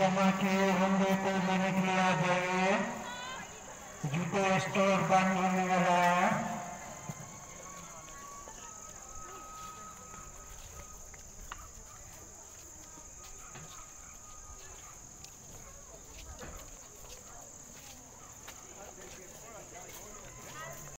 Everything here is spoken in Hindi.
जमा किए होंगे तो मैंने किया जाए। जूते स्टोर बंद होने वाला है।